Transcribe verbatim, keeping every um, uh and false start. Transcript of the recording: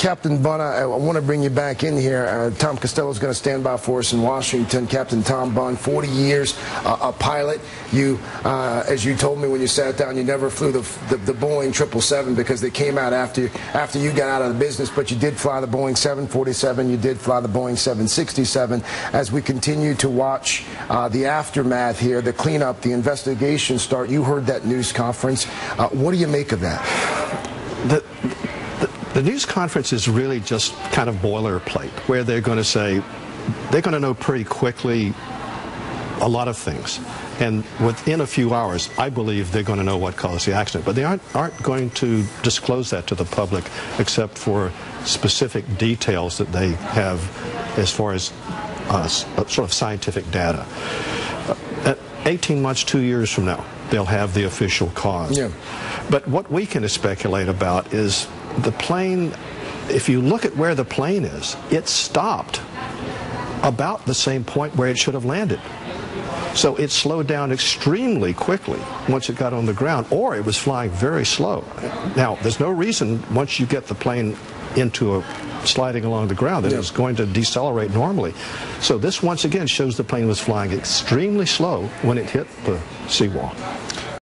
Captain Bunn, I, I want to bring you back in here. Uh, Tom Costello is going to stand by for us in Washington. Captain Tom Bunn, forty years, uh, a pilot. You, uh, as you told me when you sat down, you never flew the, the, the Boeing triple seven because they came out after, after you got out of the business, but you did fly the Boeing seven forty-seven. You did fly the Boeing seven sixty-seven. As we continue to watch uh, the aftermath here, the cleanup, the investigation start, you heard that news conference. Uh, what do you make of that? The, the, the news conference is really just kind of boilerplate, where they're going to say, they're going to know pretty quickly a lot of things. And within a few hours, I believe they're going to know what caused the accident. But they aren't, aren't going to disclose that to the public except for specific details that they have as far as uh, sort of scientific data. Uh, at eighteen months, two years from now, they'll have the official cause. Yeah. But what we can speculate about is the plane, if you look at where the plane is, it stopped about the same point where it should have landed. So it slowed down extremely quickly once it got on the ground, or it was flying very slow. Now, there's no reason once you get the plane into a sliding along the ground that yeah. it's going to decelerate normally. So this once again shows the plane was flying extremely slow when it hit the seawall.